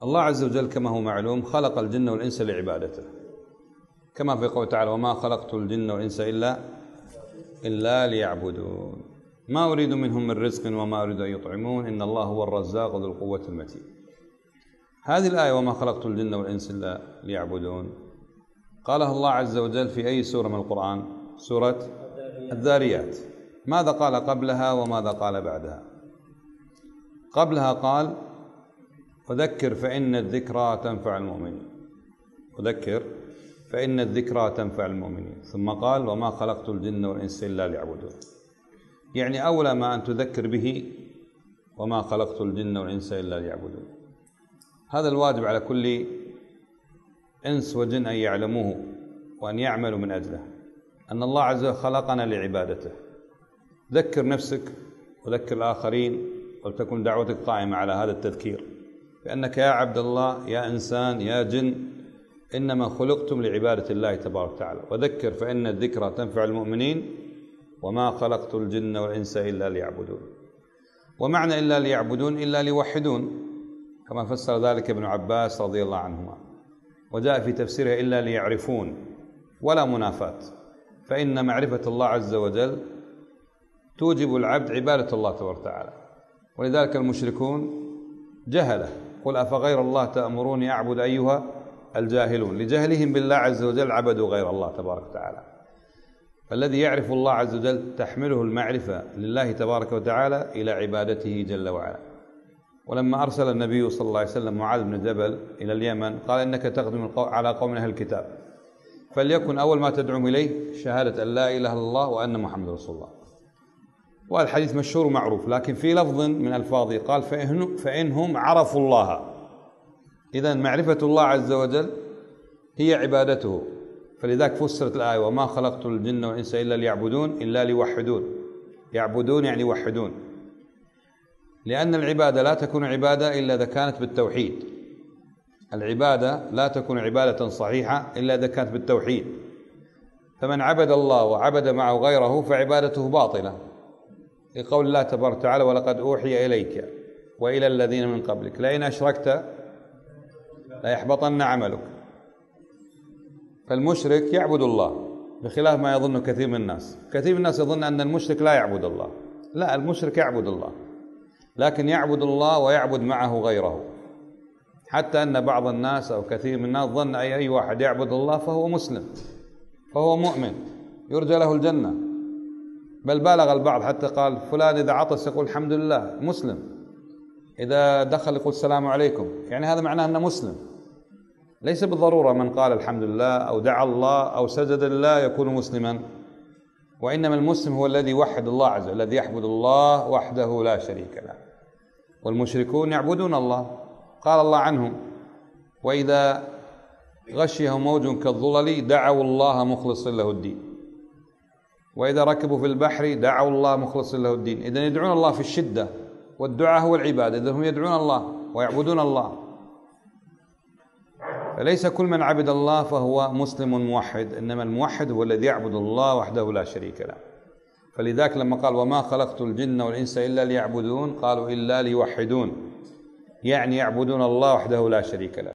الله عز وجل كما هو معلوم خلق الجن والإنس لعبادته، كما في قوله تعالى: وما خلقت الجن والإنس إلا ليعبدون، ما أريد منهم من رزق وما أريد أن يطعمون إن الله هو الرزاق ذو القوة المتين. هذه الآية وما خلقت الجن والإنس إلا ليعبدون قالها الله عز وجل في أي سورة من القرآن؟ سورة الذاريات. ماذا قال قبلها وماذا قال بعدها؟ قبلها قال: وذكر فإن الذكرى تنفع المؤمنين، وذكر فإن الذكرى تنفع المؤمنين، ثم قال: وما خلقت الجن والإنس إلا ليعبدون. يعني أولى ما أن تذكر به وما خلقت الجن والإنس إلا ليعبدون. هذا الواجب على كل إنس وجن أن يعلموه وأن يعملوا من أجله، أن الله عز وجل خلقنا لعبادته. ذكر نفسك وذكر الآخرين، ولتكن دعوتك قائمة على هذا التذكير، بأنك يا عبد الله يا إنسان يا جن إنما خلقتم لعبادة الله تبارك وتعالى. وذكر فإن الذكرى تنفع المؤمنين وما خلقت الجن والإنس إلا ليعبدون. ومعنى إلا ليعبدون إلا ليوحدون، كما فسر ذلك ابن عباس رضي الله عنهما، وجاء في تفسيره إلا ليعرفون، ولا منافاة، فإن معرفة الله عز وجل توجب العبد عبادة الله تبارك وتعالى. ولذلك المشركون جهله، قل أفغير الله تأمروني أعبد أيها الجاهلون، لجهلهم بالله عز وجل عبدوا غير الله تبارك وتعالى. فالذي يعرف الله عز وجل تحمله المعرفة لله تبارك وتعالى إلى عبادته جل وعلا. ولما أرسل النبي صلى الله عليه وسلم معاذ بن جبل إلى اليمن قال: إنك تقدم على قوم أهل الكتاب، فليكن أول ما تدعوهم إليه شهادة أن لا إله إلا الله وأن محمد رسول الله. والحديث مشهور ومعروف، لكن في لفظ من ألفاظه قال: فإنهم عرفوا الله. إذن معرفة الله عز وجل هي عبادته، فلذلك فسرت الآية: وما خلقت الجن والإنس إلا ليعبدون إلا ليوحدون. يعبدون يعني يوحدون، لأن العبادة لا تكون عبادة إلا إذا كانت بالتوحيد. العبادة لا تكون عبادة صحيحة إلا إذا كانت بالتوحيد. فمن عبد الله وعبد معه غيره فعبادته باطلة، لقول الله تبارك وتعالى: ولقد أوحي إليك وإلى الذين من قبلك لئن أشركت ليحبطن عملك. فالمشرك يعبد الله، بخلاف ما يظن كثير من الناس. كثير من الناس يظن أن المشرك لا يعبد الله. لا، المشرك يعبد الله، لكن يعبد الله ويعبد معه غيره، حتى أن بعض الناس أو كثير من الناس ظن أي واحد يعبد الله فهو مسلم، فهو مؤمن يرجى له الجنة. بل بالغ البعض حتى قال: فلان إذا عطس يقول الحمد لله مسلم، إذا دخل يقول السلام عليكم، يعني هذا معناه أنه مسلم. ليس بالضرورة من قال الحمد لله أو دعا الله أو سجد لله يكون مسلما، وإنما المسلم هو الذي يوحد الله عز وجل، الذي يعبد الله وحده لا شريك له. والمشركون يعبدون الله، قال الله عنهم: وإذا غشيهم موج كالظلل دعوا الله مخلصين له الدين، وإذا ركبوا في البحر دعوا الله مخلصين له الدين. إذن يدعون الله في الشدة، والدعاء هو العبادة، إذن هم يدعون الله ويعبدون الله. فليس كل من عبد الله فهو مسلم موحد، إنما الموحد هو الذي يعبد الله وحده لا شريك له. فلذلك لما قال: وما خلقت الجن والإنس إلا ليعبدون، قالوا: إلا ليوحدون، يعني يعبدون الله وحده لا شريك له.